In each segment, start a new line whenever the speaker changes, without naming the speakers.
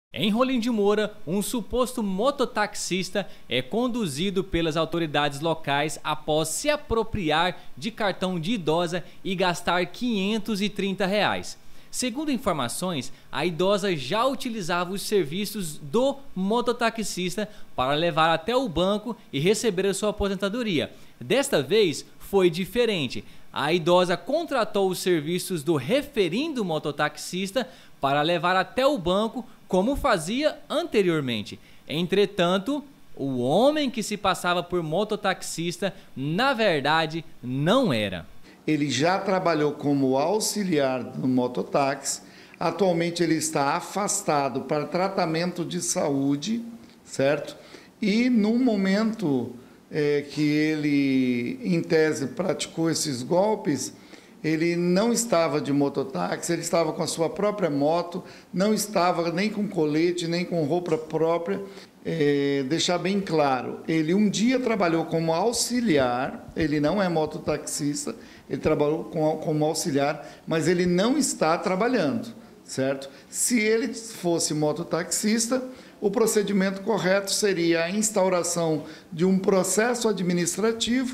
Em Rolim de Moura, um suposto mototaxista é conduzido pelas autoridades locais após se apropriar de cartão de idosa e gastar R$ 530. Segundo informações, a idosa já utilizava os serviços do mototaxista para levar até o banco e receber a sua aposentadoria. Desta vez foi diferente. A idosa contratou os serviços do referindo mototaxista para levar até o banco, como fazia anteriormente. Entretanto, o homem que se passava por mototaxista, na verdade, não era.
Ele já trabalhou como auxiliar do mototáxi, atualmente ele está afastado para tratamento de saúde, certo? E no momento que ele, em tese, praticou esses golpes, ele não estava de mototáxi, ele estava com a sua própria moto, não estava nem com colete, nem com roupa própria. Deixar bem claro, ele um dia trabalhou como auxiliar, ele não é mototaxista, ele trabalhou como auxiliar, mas ele não está trabalhando, certo? Se ele fosse mototaxista, o procedimento correto seria a instauração de um processo administrativo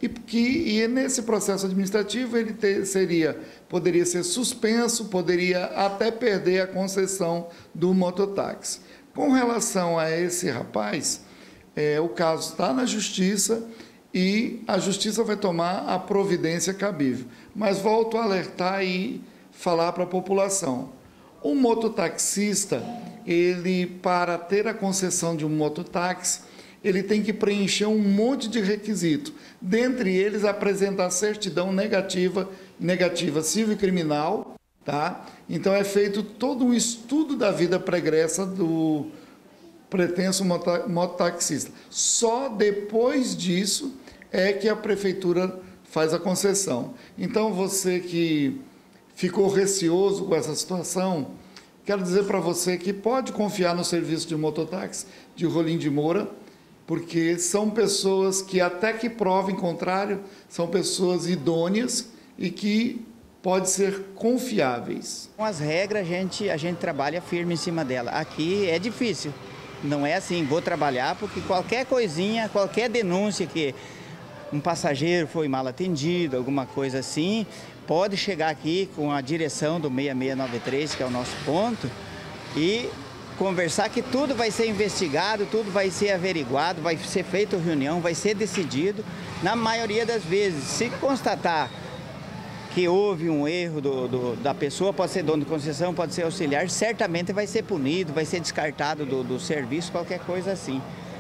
e nesse processo administrativo ele poderia ser suspenso, poderia até perder a concessão do mototáxi. Com relação a esse rapaz, o caso está na justiça e a justiça vai tomar a providência cabível. Mas volto a alertar e falar para a população. O mototaxista, ele, para ter a concessão de um mototáxi, ele tem que preencher um monte de requisitos. Dentre eles, apresentar certidão negativa civil e criminal, tá? Então é feito todo um estudo da vida pregressa do pretenso mototaxista. Só depois disso é que a prefeitura faz a concessão. Então você que ficou receoso com essa situação, quero dizer para você que pode confiar no serviço de mototáxi de Rolim de Moura, porque são pessoas que, até que provem contrário, são pessoas idôneas e que podem ser confiáveis.
Com as regras, a gente trabalha firme em cima dela. Aqui é difícil, não é assim, vou trabalhar, porque qualquer coisinha, qualquer denúncia que um passageiro foi mal atendido, alguma coisa assim, pode chegar aqui com a direção do 6693, que é o nosso ponto, e conversar que tudo vai ser investigado, tudo vai ser averiguado, vai ser feita reunião, vai ser decidido. Na maioria das vezes, se constatar que houve um erro da pessoa, pode ser dono de concessão, pode ser auxiliar, certamente vai ser punido, vai ser descartado do serviço, qualquer coisa assim.